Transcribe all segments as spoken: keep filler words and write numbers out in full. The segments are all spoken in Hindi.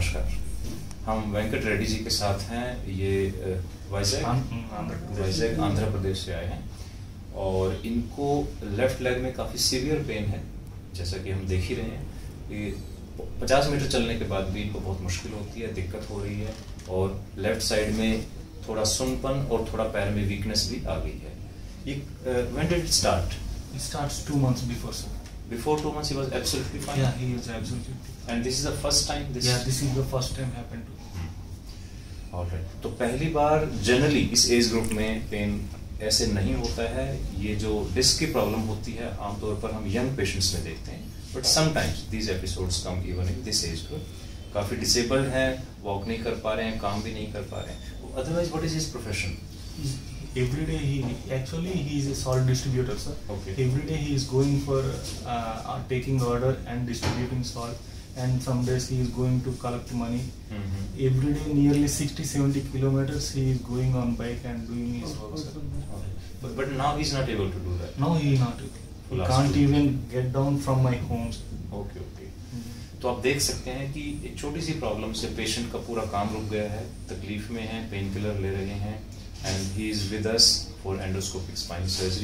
नमस्कार, हम वेंकट रेड्डी जी के साथ हैं। ये वाइजैग वाइजैग आंध्र प्रदेश से आए हैं और इनको लेफ्ट लेग में काफ़ी सीवियर पेन है, जैसा कि हम देख ही रहे हैं कि पचास मीटर चलने के बाद भी इनको बहुत मुश्किल होती है, दिक्कत हो रही है और लेफ्ट साइड में थोड़ा सुनपन और थोड़ा पैर में वीकनेस भी आ गई है। ये when did it start? It starts two months before, sir. Before two months he was absolutely fine? Yeah, he is absolutely fine. And this is the first time this? Yeah, this is the first time happened to me. Alright. तो पहली बार जनरली इस एज ग्रुप में पेन ऐसे नहीं होता है। ये जो डिस्क की प्रॉब्लम होती है आमतौर पर हम यंग पेशेंट्स में देखते हैं, but sometimes these episodes come even in this age group. काफ़ी डिसेबल्ड हैं, वॉक नहीं कर पा रहे हैं, काम भी नहीं कर पा रहे हैं। Otherwise what is his profession? Every day he actually he is a salt distributor, sir. Okay. Every day he is going for uh, uh, taking order and distributing salt, and some days he is going to collect money. Mm-hmm. Every day nearly sixty seventy kilometers he is going on bike and doing his work, sir. Okay. But, but now he is not able to do that. Now he is not able. He Last can't two even get down from my home, sir. Okay, okay. तो आप देख सकते हैं कि एक छोटी सी प्रॉब्लम से पेशेंट का पूरा काम रुक गया है, तकलीफ में है, पेन किलर ले रहे हैं, and he is with us for endoscopic spine surgery.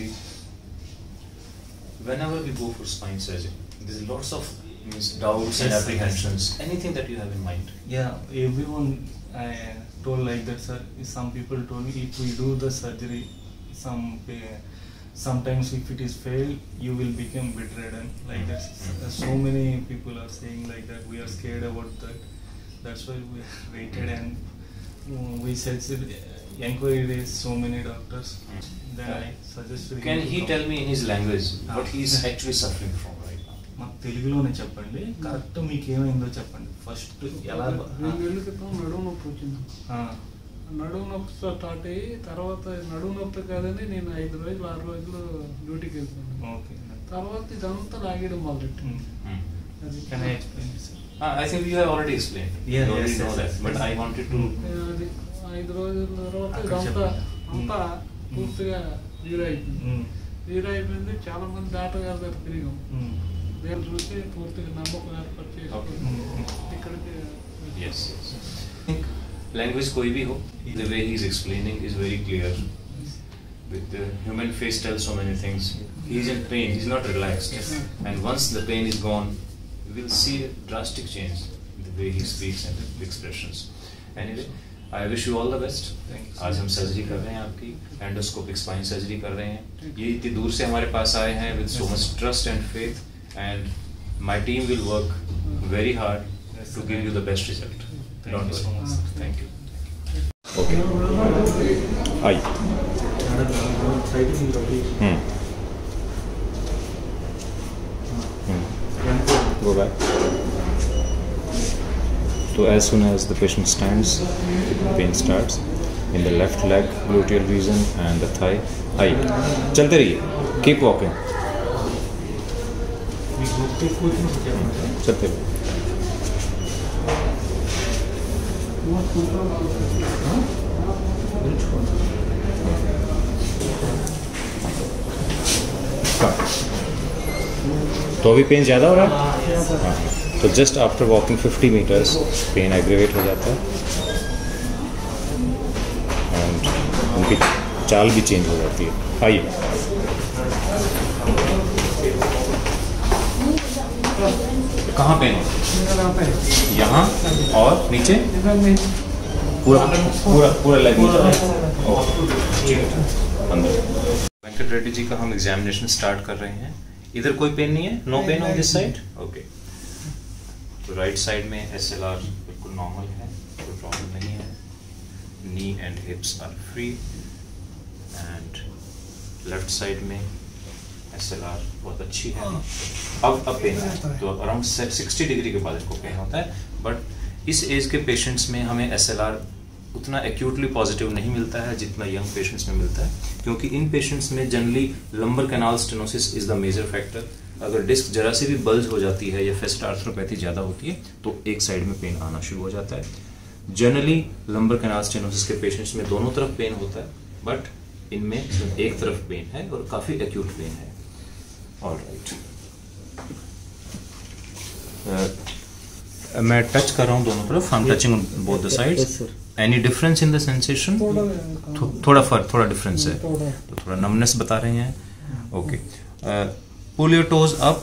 Whenever we go for spine surgery, there's lots of means, doubts and apprehensions. Anything that you have in mind? Yeah, everyone uh, told like that, sir. Some people told me if we do the surgery, some uh, sometimes if it is failed, you will become bedridden. Like that, uh, so many people are saying like that. We are scared about that. That's why we waited and uh, we said, enquired so many doctors. Then I suggested. Can he tell me in his language what he is actually suffering from right now? మాకు తెలుగులోనే చెప్పండి, కరెక్ట్ మీకు ఏమైందో చెప్పండి ఫస్ట్. ఎలా రెండేళ్ల క్రితం నడుము నొప్పి వచ్చింది. నడుము నొప్పితో స్టార్ట్ అయ్యి తర్వాత నడుము నొప్పి కాదని నేను ఐదు రోజులు ఆరు రోజులు డ్యూటీకి వెళ్తాను. ఓకే, తర్వాత ఇదంతా లాగేయడం మొదలెట్టింది. అది Can I explain this? Ah, I think you have already explained. Yeah, you already yes, know yes, that. yes, But yes. I wanted to. అది ఐదు రోజుల తర్వాత అక్కడ ఇదంతా చెప్పండి. అంతా పూర్తిగా జీరో అయిపోయింది. జీరో అయిపోయింది. చాలా మంది డాక్టర్ గారి దగ్గర తిరిగాం. నేను చూసి పూర్తిగా నమ్మకం ఏర్పాటు చేసుకుని ఇక్కడికి. Yes, yes. I think language कोई भी हो, the way he is explaining is very clear. With the human face tells so many things. He is in pain. He is not relaxed. Yes. And once the pain is gone, we will see a drastic change in the way he speaks and the expressions. Anyway, I wish you all the best. आज हम सर्जरी कर रहे हैं, आपकी एंडोस्कोपिक स्पाइन सर्जरी कर रहे हैं। ये इतनी दूर से हमारे पास आए हैं with so much trust and faith, and my team will work very hard to give you the best result. Don't you so worry. much, sir. Thank you. Okay. Aye. Hmm. Hmm. Go back. So as soon as the patient stands, the pain starts in the left leg, gluteal region and the thigh. Aye. चलते रहिए. Keep walking. चलते रहिए. तो अभी पेन ज़्यादा हो रहा है? हाँ। तो just after walking fifty metres pain aggravate हो जाता है एंड उनकी चाल भी चेंज हो जाती है। आइए। कहाँ पेन हो? यहाँ और नीचे? पूरा पूरा पूरा लेग अंदर। वेंकट रेड्डी जी का हम एग्जामिनेशन स्टार्ट कर रहे हैं। इधर कोई पेन नहीं है? No pain on this side? Okay. तो राइट साइड में एस एल आर बिल्कुल नॉर्मल है, कोई प्रॉब्लम नहीं है। Knee and hips are free and left side में एस एल आर बहुत अच्छी है। अब अब पेन है तो अराउंड सिक्सटी डिग्री के बाद इसको पेन होता है, बट इस एज के पेशेंट्स में हमें एस एल आर उतना एक्यूटली पॉजिटिव नहीं मिलता है जितना यंग पेशेंट्स में मिलता है, क्योंकि इन पेशेंट्स में generally lumbar canal stenosis is the major factor. अगर डिस्क जरा से भी बल्ज हो जाती है या फेस्ट आर्थ्रोपैथी ज़्यादा होती है तो एक साइड में पेन आना शुरू हो जाता है। जनरली लंबर कैनाल स्टेनोसिस के पेशेंट्स में दोनों तरफ पेन होता है, बट इनमें एक तरफ पेन है और काफ़ी एक्यूट पेन है। All right. मैं टच कर रहा हूँ दोनों तरफ, I am touching on both the sides. Any difference in the sensation? थोड़ा फर्क, थोड़ा डिफरेंस है, तो थोड़ा नमनेस बता रहे हैं। Okay, pull your toes up,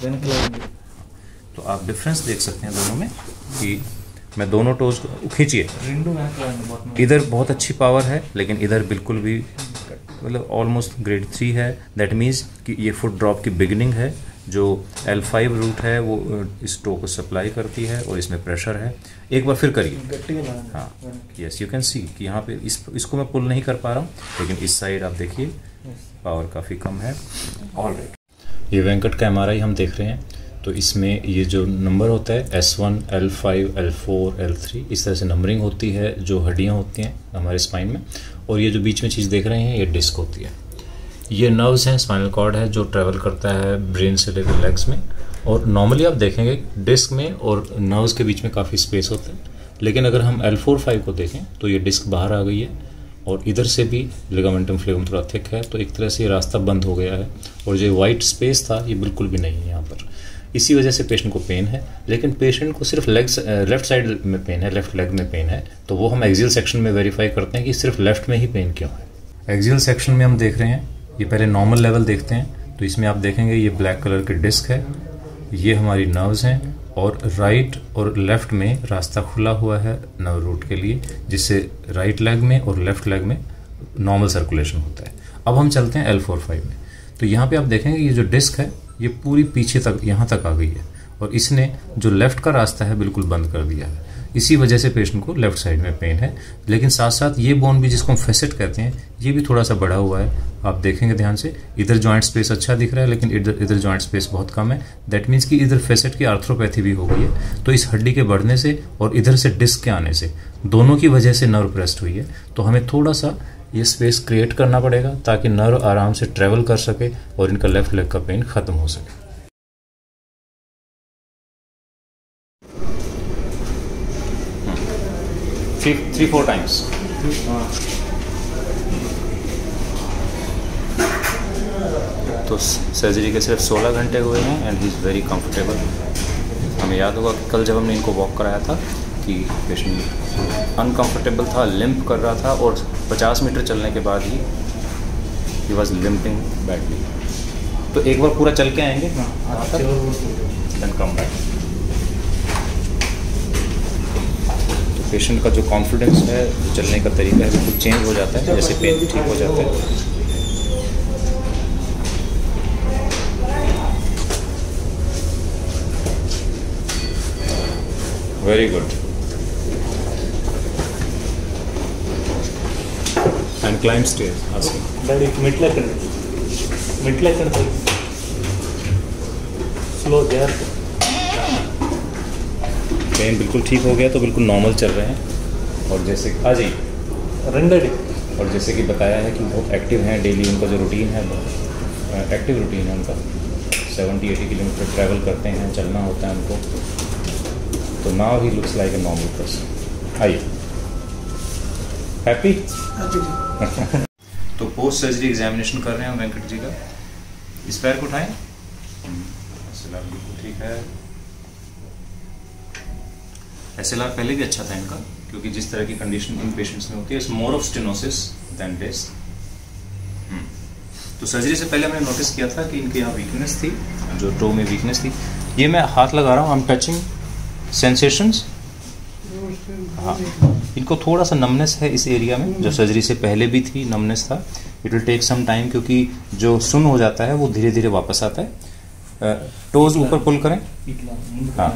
तो आप डिफरेंस देख सकते हैं दोनों में कि मैं दोनों टोज को खींचिए, इधर बहुत अच्छी पावर है लेकिन इधर बिल्कुल भी मतलब ऑलमोस्ट ग्रेड थ्री है। दैट मीन्स कि ये फुट ड्रॉप की बिगिनिंग है। जो एल फाइव रूट है वो इस टो को सप्लाई करती है और इसमें प्रेशर है। एक बार फिर करिए, हाँ, यस, यू कैन सी कि यहाँ पे इस इसको मैं पुल नहीं कर पा रहा हूँ, लेकिन इस साइड आप देखिए पावर काफ़ी कम है। ऑल राइट, ये वेंकट का एम आर आई हम देख रहे हैं, तो इसमें ये जो नंबर होता है S one, L five, L four, L three, इस तरह से नंबरिंग होती है जो हड्डियाँ होती हैं हमारे स्पाइन में। और ये जो बीच में चीज़ देख रहे हैं ये डिस्क होती है। ये नर्व्स हैं, स्पाइनल कॉर्ड है जो ट्रैवल करता है ब्रेन से लेकर लेग्स में। और नॉर्मली आप देखेंगे डिस्क में और नर्व्स के बीच में काफ़ी स्पेस होता है, लेकिन अगर हम एल फोर फाइव को देखें तो ये डिस्क बाहर आ गई है और इधर से भी लिगामेंटम फ्लेगम थोड़ा थिक है, तो एक तरह से ये रास्ता बंद हो गया है और जो वाइट स्पेस था ये बिल्कुल भी नहीं है यहाँ पर। इसी वजह से पेशेंट को पेन है, लेकिन पेशेंट को सिर्फ लेग्स लेफ्ट साइड में पेन है, लेफ्ट लेग में पेन है, तो वो हम एक्सियल सेक्शन में वेरीफाई करते हैं कि सिर्फ लेफ्ट में ही पेन क्यों है। एक्सियल सेक्शन में हम देख रहे हैं, ये पहले नॉर्मल लेवल देखते हैं, तो इसमें आप देखेंगे ये ब्लैक कलर की डिस्क है, ये हमारी नर्व्स हैं और राइट और लेफ्ट में रास्ता खुला हुआ है नर्व रूट के लिए, जिससे राइट लेग में और लेफ्ट लेग में नॉर्मल सर्कुलेशन होता है। अब हम चलते हैं एल फोर फाइव में, तो यहाँ पे आप देखेंगे ये जो डिस्क है ये पूरी पीछे तक यहाँ तक आ गई है और इसने जो लेफ्ट का रास्ता है बिल्कुल बंद कर दिया है। इसी वजह से पेशेंट को लेफ्ट साइड में पेन है, लेकिन साथ साथ ये बोन भी जिसको हम फेसेट कहते हैं ये भी थोड़ा सा बढ़ा हुआ है। आप देखेंगे ध्यान से, इधर जॉइंट स्पेस अच्छा दिख रहा है लेकिन इधर इधर जॉइंट स्पेस बहुत कम है। दैट मीन्स कि इधर फेसेट की आर्थ्रोपैथी भी हो गई है। तो इस हड्डी के बढ़ने से और इधर से डिस्क के आने से दोनों की वजह से नर्व प्रेस्ड हुई है। तो हमें थोड़ा सा ये स्पेस क्रिएट करना पड़ेगा ताकि नर्व आराम से ट्रेवल कर सके और इनका लेफ्ट लेग का पेन खत्म हो सके। Three three four times. तो सर्जरी के सिर्फ सोलह घंटे हुए हैं and he is very comfortable. हमें याद होगा कि कल जब हमने इनको वॉक कराया था कि पेशेंट अनकंफर्टेबल था, लिम्प कर रहा था और पचास मीटर चलने के बाद ही ही वॉज लिम्पिंग बैडली। तो एक बार पूरा चल के आएंगे, देन कम बैक। पेशेंट का जो कॉन्फिडेंस है, जो चलने का तरीका है, बिल्कुल चेंज हो जाता है जैसे पेन ठीक हो जाता है। Very good. And climb stairs. Daddy మెట్లు ఎక్కండి, మెట్లు ఎక్కండి, स्लो జాగ్రత్త। पेन बिल्कुल ठीक हो गया तो बिल्कुल नॉर्मल चल रहे हैं। और जैसे आ जाइए रंडडी, और जैसे कि बताया है कि बहुत एक्टिव हैं, डेली उनका जो रूटीन है एक्टिव रूटीन है उनका, सेवेंटी एटी किलोमीटर ट्रैवल करते हैं, चलना होता है उनको। तो now he looks like a normal person. आइए, हैप्पी? तो पोस्ट सर्जरी एग्जामिनेशन कर रहे हैं वेंकट जी का। इस पैर को उठाएं, बिल्कुल ठीक है। एस एल आर पहले भी अच्छा था इनका, क्योंकि जिस तरह की कंडीशन इन पेशेंट्स में होती है, it's more of stenosis then disc. तो सर्जरी से पहले मैंने नोटिस किया था कि इनके यहाँ वीकनेस थी, जो टो में वीकनेस थी। ये मैं हाथ लगा रहा हूँ, आई एम टचिंग सेंसेशंस। हाँ, इनको थोड़ा सा नमनेस है इस एरिया में, जो सर्जरी से पहले भी थी नमनेस था। It will take some time, क्योंकि जो सुन हो जाता है वो धीरे धीरे वापस आता है। टोज ऊपर पुल करें। हाँ,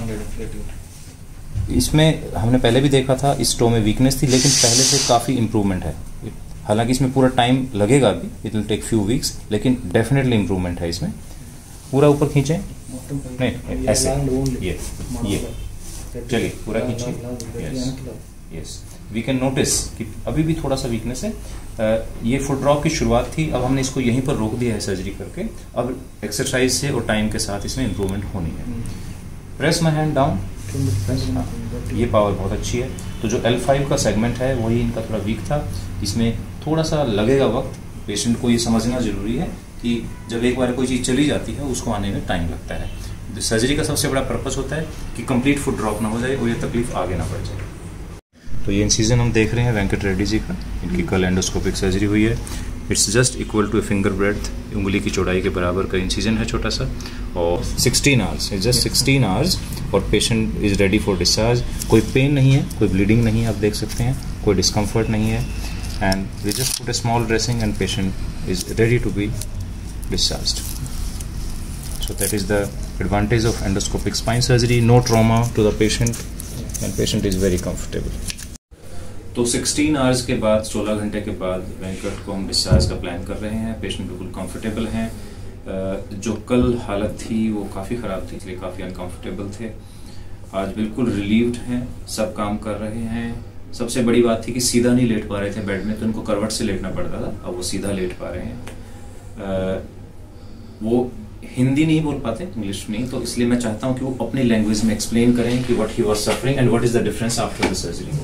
इसमें हमने पहले भी देखा था, इस टो में वीकनेस थी, लेकिन पहले से काफ़ी इम्प्रूवमेंट है। हालांकि इसमें पूरा टाइम लगेगा अभी, it will take few weeks, लेकिन डेफिनेटली इम्प्रूवमेंट है इसमें। पूरा ऊपर खींचें, नहीं ऐसे, ये ये चलिए पूरा खींचिए। Yes yes, we can notice कि अभी भी थोड़ा सा वीकनेस है। uh, ये फुट ड्रॉप की शुरुआत थी, अब हमने इसको यहीं पर रोक दिया है सर्जरी करके। अब एक्सरसाइज से और टाइम के साथ इसमें इम्प्रूवमेंट होनी है। Press my hand down. हाँ, ये पावर बहुत अच्छी है। तो जो एल फाइव का सेगमेंट है वही इनका थोड़ा वीक था, इसमें थोड़ा सा लगेगा वक्त। पेशेंट को ये समझना जरूरी है कि जब एक बार कोई चीज़ चली जाती है उसको आने में टाइम लगता है। सर्जरी का सबसे बड़ा पर्पस होता है कि कंप्लीट फुट ड्रॉप ना हो जाए और ये तकलीफ आगे ना बढ़ जाए। तो ये इंसिजन हम देख रहे हैं वेंकट रेड्डी जी का, इनकी कल एंडोस्कोपिक सर्जरी हुई है। It's just equal to a finger breadth, उंगली की चौड़ाई के बराबर का इंसिजन है छोटा सा, और sixteen hours, it's just sixteen hours और patient is ready for discharge. कोई पेन नहीं है, कोई ब्लीडिंग नहीं है, आप देख सकते हैं, कोई डिस्कम्फर्ट नहीं है, and we just put a small dressing and patient is ready to be discharged. So that is the advantage of endoscopic spine surgery. No trauma to the patient and patient is very comfortable. तो सिक्सटीन आवर्स के बाद, सोलह घंटे के बाद वेंकट को हम डिस्चार्ज का प्लान कर रहे हैं। पेशेंट बिल्कुल कंफर्टेबल हैं। जो कल हालत थी वो काफ़ी ख़राब थी, इसलिए काफ़ी अनकंफर्टेबल थे। आज बिल्कुल रिलीव्ड हैं, सब काम कर रहे हैं। सबसे बड़ी बात थी कि सीधा नहीं लेट पा रहे थे बेड में, तो उनको करवट से लेटना पड़ता था, अब वो सीधा लेट पा रहे हैं। वो हिंदी नहीं बोल पाते, इंग्लिश नहीं, तो इसलिए मैं चाहता हूँ कि वो अपनी लैंग्वेज में एक्सप्लेन करें कि what he was suffering and what is the difference after the surgery.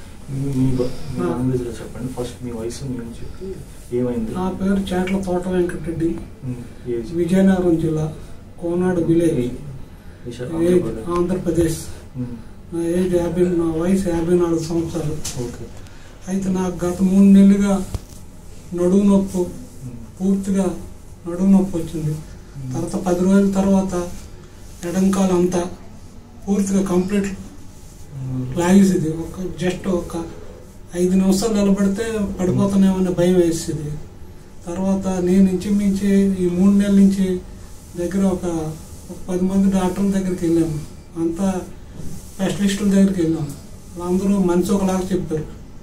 చెప్పండి ఫస్ట్ మీ వయసు నేను చెప్పి ఏమైంది. నా పేరు చేట్ల తోట వెంకటరెడ్డి, విజయనగరం జిల్లా, కోనాడు విలేజ్, ఆంధ్రప్రదేశ్. నా ఏజ్ యాభై, నా వయసు యాభై నాలుగు సంవత్సరాలు. అయితే నాకు గత మూడు నెలలుగా నడుము నొప్పి, పూర్తిగా నడుము నొప్పి వచ్చింది. తర్వాత పది రోజుల తర్వాత ఎడంకాలు అంతా పూర్తిగా కంప్లీట్ లాగేసింది. ఒక జస్ట్ ఒక ఐదు నిమిషాలు నిలబడితే పడిపోతానేమనే భయం వేసేది. తర్వాత నేను ఇంచుమించి ఈ మూడు నెలల నుంచి దగ్గర ఒక పది మంది డాక్టర్ల దగ్గరికి వెళ్ళాము, అంతా స్పెషలిస్టుల దగ్గరికి వెళ్ళాము. వాళ్ళందరూ మనిషి ఒకలాగా చెప్పారు.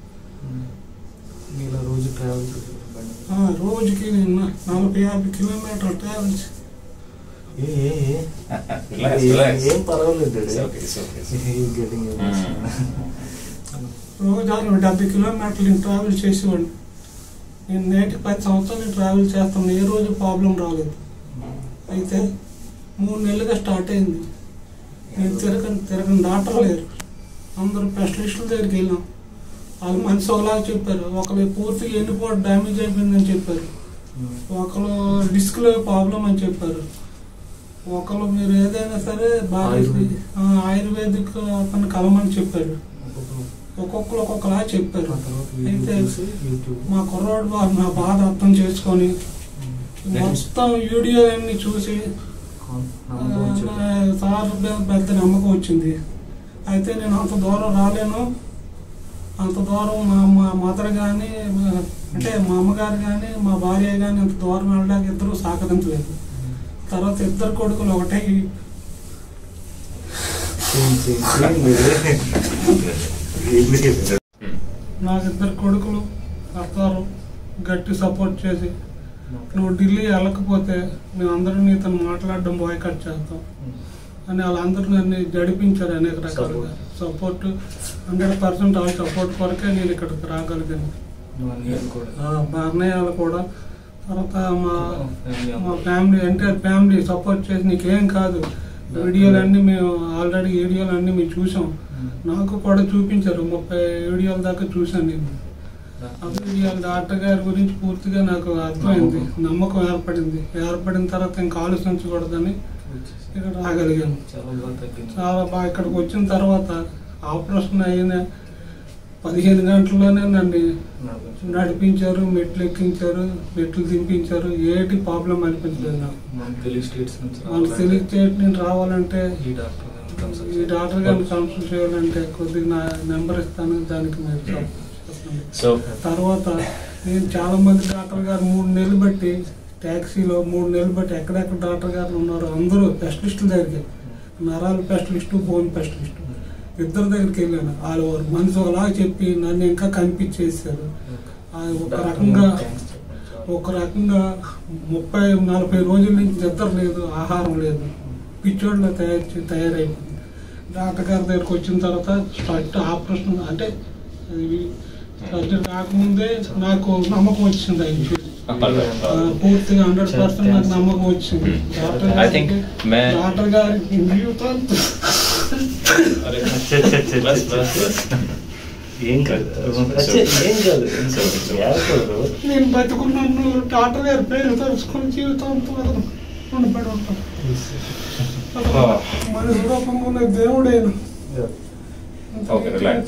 రోజు ట్రావెల్ రోజుకి నలభై యాభై కిలోమీటర్లు ట్రావెల్. ఏం పర్వాలేదు, రోజు అరవై డెబ్బై కిలోమీటర్లు నేను ట్రావెల్ చేసేవాడిని. నేను నేటికి పది సంవత్సరాలు నేను ట్రావెల్ చేస్తాను, ఏ రోజు ప్రాబ్లం రాలేదు. అయితే మూడు నెలలుగా స్టార్ట్ అయింది. నేను తిరగని తిరగని డాక్టర్ లేరు, అందరూ స్పెషలిస్టుల దగ్గరికి వెళ్ళాం. వాళ్ళు మనిషి ఒకలాగా చెప్పారు. ఒకరు పూర్తిగా ఎన్నిపోటు డ్యామేజ్ అయిపోయిందని చెప్పారు, ఒకరు డిస్క్లో ప్రాబ్లం అని చెప్పారు, ఒకరు మీరు ఏదైనా సరే బాగా ఆయుర్వేదిక్ అతను కలమని చెప్పారు. ఒక్కొక్కరు ఒక్కొక్కలా చెప్పారు. అయితే మా కుర్రాడు బాబు నా బాధ అర్థం చేసుకొని మొత్తం వీడియోలన్నీ చూసి సార్ పెద్ద నమ్మకం వచ్చింది. అయితే నేను అంత దూరం రాలేను, అంత దూరం మా మా మదర్ కానీ, అంటే మా అమ్మగారు కానీ మా భార్య కానీ అంత దూరం వెళ్ళడానికి ఇద్దరు సహకరించలేదు. తర్వాత ఇద్దరు కొడుకులు ఒకటే, నాకు ఇద్దరు కొడుకులు వస్తారు గట్టి సపోర్ట్ చేసి, నువ్వు ఢిల్లీ వెళ్ళకపోతే మేమందరూ నీతో మాట్లాడడం బాయ్కట్ చేస్తాం అని వాళ్ళందరూ నన్ను జడిపించారు అనేక రకాలుగా. సపోర్ట్ హండ్రెడ్ పర్సెంట్ వాళ్ళ సపోర్ట్ కొరకే నేను ఇక్కడికి రాగలిగాను. మా అన్నయ్యలు కూడా, తర్వాత మా మా ఫ్యామిలీ అంటే ఫ్యామిలీ సపోర్ట్ చేసి నీకేం కాదు, వీడియోలన్నీ మేము ఆల్రెడీ వీడియోలన్నీ మేము చూసాం, నాకు కూడా చూపించారు. ముప్పై వీడియోల దాకా చూసాను నేను. ఆ వీడియోలు డాక్టర్ గారి గురించి పూర్తిగా నాకు అర్థమైంది, నమ్మకం ఏర్పడింది. ఏర్పడిన తర్వాత ఇంకా ఆలోచించకూడదని ఇక్కడ రాగలిగాను. చాలా బాగా ఇక్కడికి వచ్చిన తర్వాత ఆపరేషన్ అయిన పదిహేను గంటల్లోనే నన్ను నడిపించారు, మెట్లు ఎక్కించారు, మెట్లు దింపించారు. ఏటి ప్రాబ్లం అనిపించలేదు నాకు. మనకు తెలియని స్టేట్ నుంచి రావాలంటే ఈ డాక్టర్ గారిని కన్సల్ట్ చేయాలంటే కొద్దిగా నా నెంబర్ ఇస్తాను, దానికి మీరు చెప్పండి. తర్వాత నేను చాలా మంది డాక్టర్ గారు మూడు నెలలు బట్టి ట్యాక్సీలో మూడు నెలలు బట్టి ఎక్కడెక్కడ డాక్టర్ గారు ఉన్నారో అందరూ స్పెషలిస్టుల దగ్గరికి, నరాల స్పెషలిస్టు, బోన్ స్పెషలిస్టు, ఇద్దరి దగ్గరికి వెళ్ళాను. వాళ్ళు మనసు ఒకలా చెప్పి నన్ను ఇంకా కనిపించేసారు. ఒక రకంగా ఒక రకంగా ముప్పై నలభై రోజుల నుంచి నిద్ర లేదు, ఆహారం లేదు, పిచ్చోడ్లో తయారు తయారైపోయింది. డాక్టర్ గారి దగ్గరికి వచ్చిన తర్వాత ఫస్ట్ ఆపరేషన్ అంటే సర్జరీ కాకముందే నాకు నమ్మకం వచ్చింది. అయింది పూర్తిగా హండ్రెడ్ పర్సెంట్ నాకు నమ్మకం వచ్చింది. డాక్టర్ గారి డాక్టర్ గారి ఏం కాదు, ఏం కాదు, నేను బతుకున్నాను. డాక్టర్ గారి పేరు తెలుసుకుని జీవితంతో రుణపడి ఉంటాను. हाँ. మనిషి రూపంగా ఉన్న దేవుడేను. Okay, relax.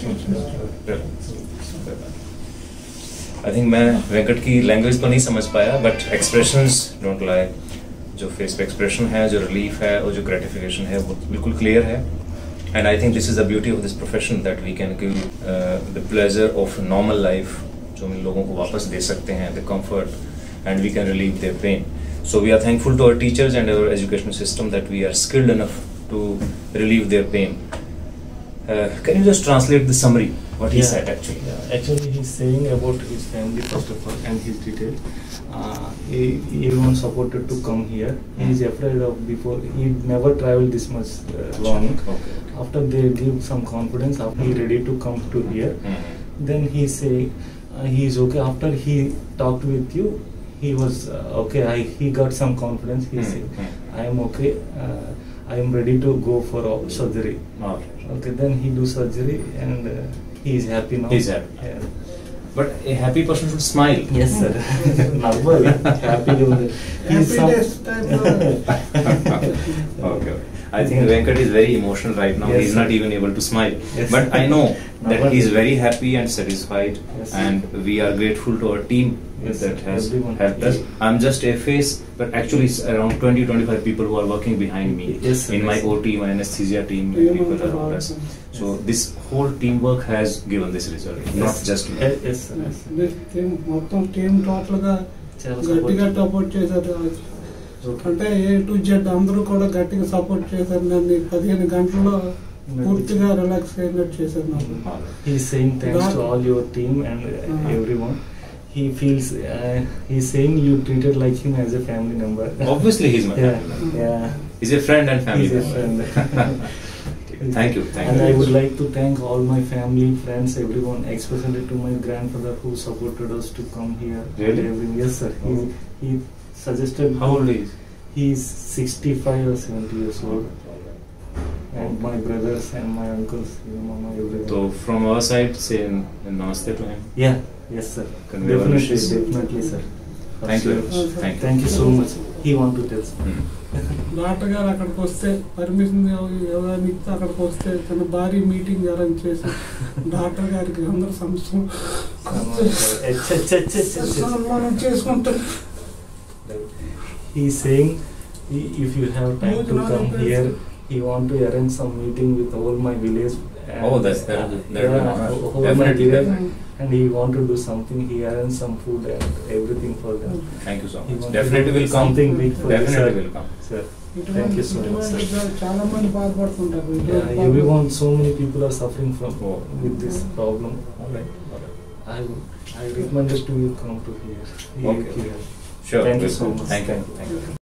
I think मैं वेंकट की लैंग्वेज तो नहीं समझ पाया, बट एक्सप्रेशंस डोंट लाई. जो फेस पे एक्सप्रेशन है, जो रिलीफ है और जो ग्रेटिफिकेशन है, वो बिल्कुल क्लियर है. And I think this is the beauty of this profession, that we can give the pleasure of normal life, जो हम लोगों को वापस दे सकते हैं, the comfort, and we can relieve their pain. So we are thankful to our teachers and our education system that we are skilled enough to relieve their pain. Uh, can you just translate the summary, what he Yeah. said actually? Yeah, actually he's saying about his family first of all and his detail. Uh, he, everyone supported to come here. He is afraid of before, he never traveled this much uh, long. Okay. After they give some confidence, after he ready to come to here, Mm-hmm. then he say uh, he is okay. After he talked with you, he was uh, okay. I, he got some confidence. He Mm-hmm. said, I am okay. Uh, I am ready to go for uh, surgery. Okay. Okay, then he do surgery and uh, he is happy now. He's happy. Yeah. But a happy person should smile. Yes, sir. Normally, happy. He's some. Happiness type of- Okay. okay. I think Venkat is very emotional right now. Yes, He's sir. not even able to smile. Yes, But sir. I know that Normally. he's very happy and satisfied, Yes, sir. and we are grateful to our team Yes, that sir. has Everyone. helped us. I'm just a face, but actually it's around twenty to twenty-five people who are working behind me. Yes, sir. In my Yes. O T, my anesthesia team, Yeah, people man, around us. yes. So this whole teamwork has given this result, not Yes. just me. Yes, yes, sir. Yes, sir. This team, మొత్తం టీం టోటల్ గా చాలా గట్టిగా support. సపోర్ట్ చేశారు. Okay. అంటే ఏ టు జెడ్ అందరూ కూడా గట్టిగా సపోర్ట్ చేశారు. నన్ను పదిహేను గంటల్లో పూర్తిగా రిలాక్స్ అయినట్టు చేశారు నాకు. He is saying thanks God- to all your team and uh, Uh-huh. everyone. He feels. Uh, he is saying you treated like him as a family member. Obviously, he's my Yeah, family member. yeah. He's a friend and family He's a member. friend. Thank you. Thank And you. I would like to thank all my family, friends, everyone, especially to my grandfather who supported us to come here. Really? Every- Yes, sir. He, Oh. he suggested. How old is he? He is sixty-five or seventy years old. And my brothers and my uncles, you know, my everyone. So from our side, say namaste to him. Yeah, yes, sir. Convey our Definitely, wishes. definitely, sir. Thank you very Absolutely. much. Thank you. Thank you so much. He want to tell something. Hmm. Doctor గారు అక్కడికి వస్తే పర్మిషన్ ఎవరైనా ఇస్తే అక్కడికి వస్తే తన భారీ మీటింగ్ అరేంజ్ చేసి డాక్టర్ గారికి అందరు సంవత్సరం సన్మానం చేసుకుంటారు. He is saying, i- if you have time Huge to lot come of here, places. he want to arrange some meeting with all my village. and- Oh, that's that. uh, that yeah, will- whole my definitely, village. definitely. And he want to do something. He arrange some food and everything for them. Thank you so He much. want Definitely to do will come. something big for this, Definitely sir. will come. Sir, ఇటువంటి- thank you so much, sir. ఇటువంటి చాలా మంది బాధపడుతుంటారు. Yeah, ఇటువంటి everyone, so many people are suffering from Oh. with this problem. All right. All right. I would, I recommended to you come to here. Okay. Here. Sure. Thank you will so come. much. Thank you. Thank you.